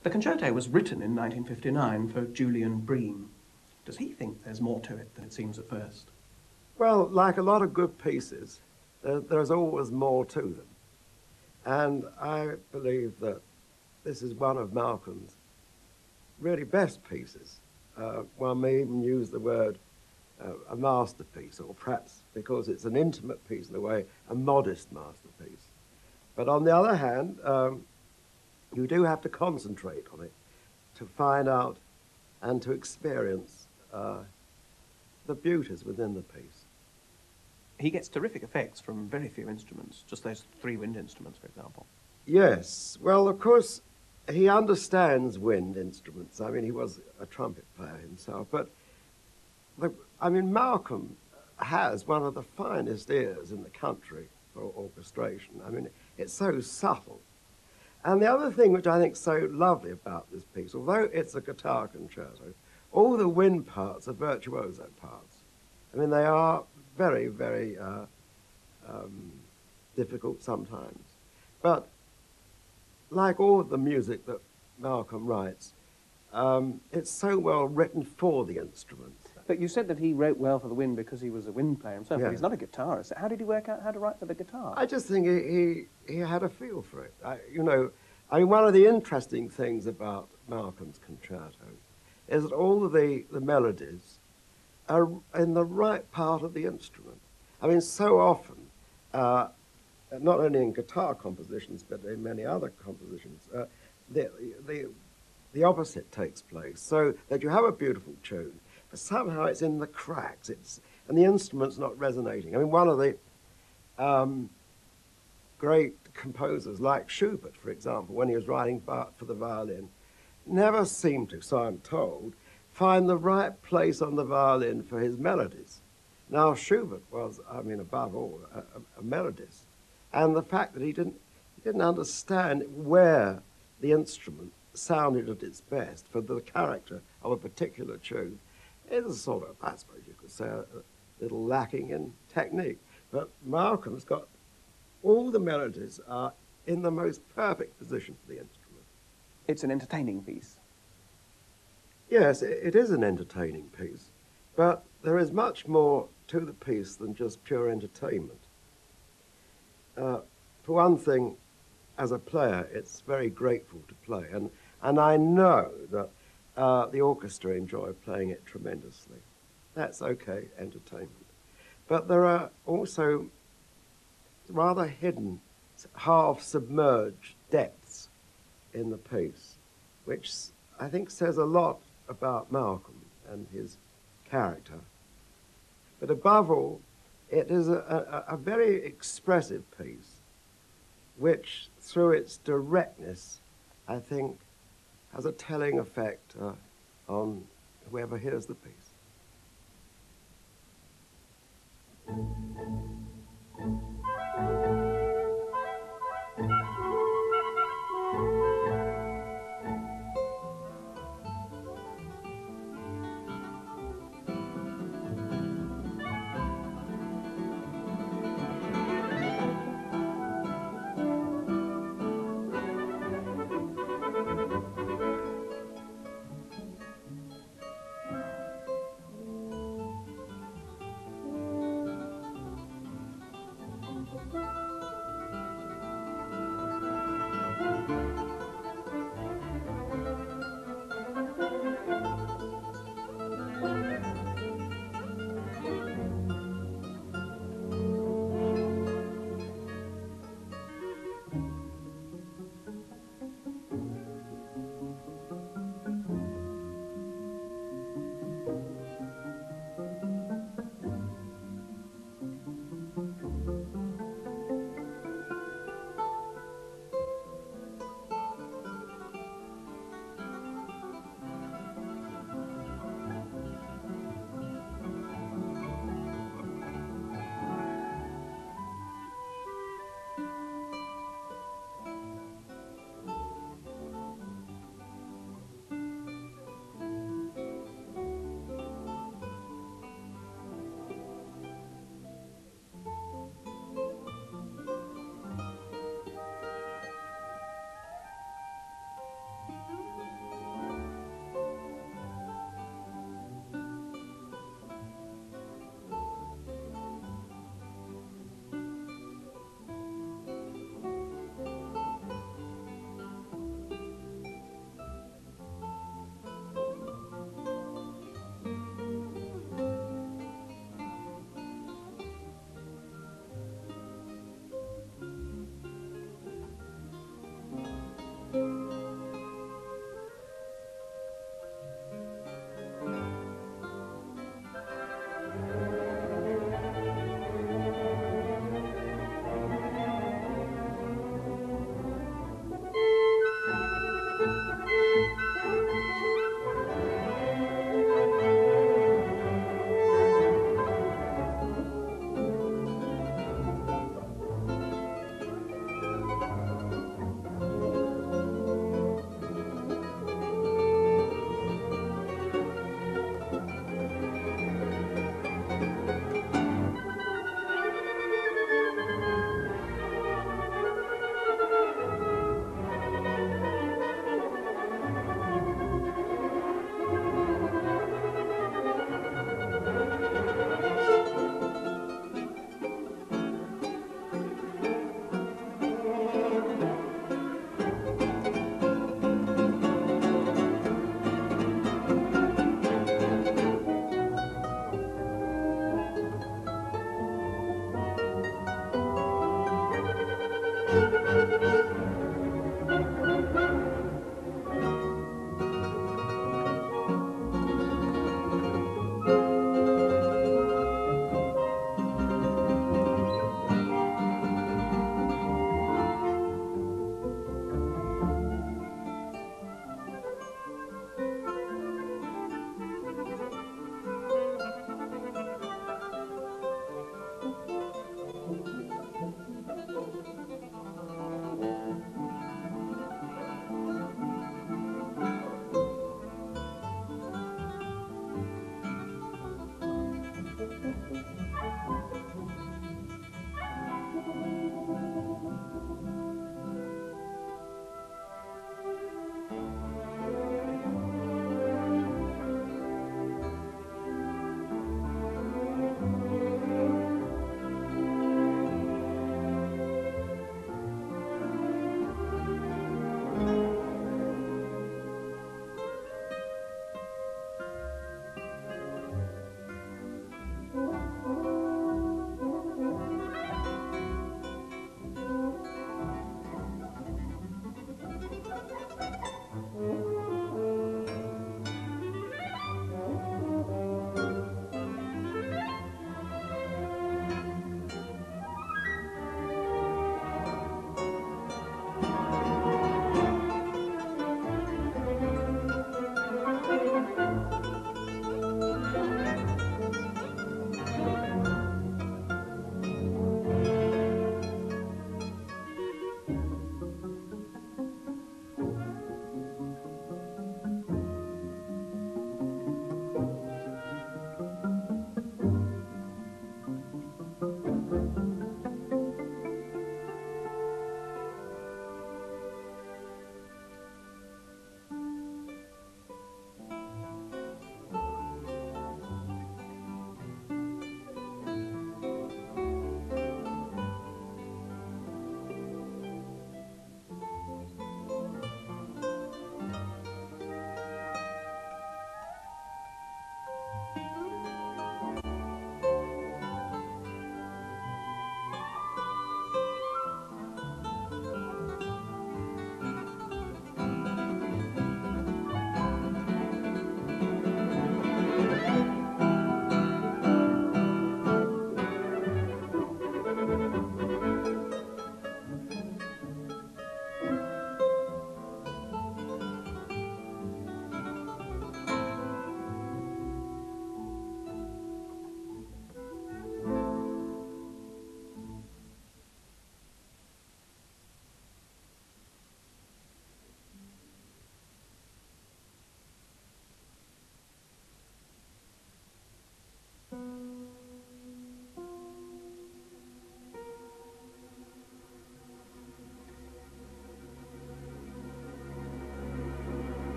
The concerto was written in 1959 for Julian Bream. Does he think there's more to it than it seems at first? Well, like a lot of good pieces, there's always more to them. And I believe that this is one of Malcolm's really best pieces. One may even use the word a masterpiece, or perhaps because it's an intimate piece in a way, a modest masterpiece. But on the other hand, you do have to concentrate on it to find out and to experience the beauties within the piece. He gets terrific effects from very few instruments, just those 3 wind instruments, for example. Yes, well, of course, he understands wind instruments. I mean, he was a trumpet player himself, but Malcolm has one of the finest ears in the country for orchestration. I mean, it's so subtle. And the other thing which I think is so lovely about this piece, although it's a guitar concerto, all the wind parts are virtuoso parts. I mean, they are very, very difficult sometimes. But like all of the music that Malcolm writes, it's so well written for the instruments. But you said that he wrote well for the wind because he was a wind player himself, Yeah. but he's not a guitarist. How did he work out how to write for the guitar? I just think he had a feel for it. One of the interesting things about Malcolm's concerto is that all of the melodies are in the right part of the instrument. I mean, so often, not only in guitar compositions, but in many other compositions, the opposite takes place, so that you have a beautiful tune, but somehow it's in the cracks, and the instrument's not resonating. I mean, one of the great composers, like Schubert, for example, when he was writing for the violin, never seemed to, so I'm told, find the right place on the violin for his melodies. Now, Schubert was, above all, a melodist, and the fact that he didn't understand where the instrument sounded at its best for the character of a particular tune is a sort of, I suppose you could say, a little lacking in technique. But Malcolm's got all the melodies are in the most perfect position for the instrument. It's an entertaining piece. Yes, it is an entertaining piece, but there is much more to the piece than just pure entertainment. For one thing, as a player, it's very grateful to play, and I know that the orchestra enjoy playing it tremendously. That's okay, entertainment. But there are also rather hidden, half-submerged depths in the piece, which I think says a lot about Malcolm and his character. But above all, it is a very expressive piece, which, through its directness, I think, has a telling effect on whoever hears the piece.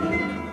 Thank you.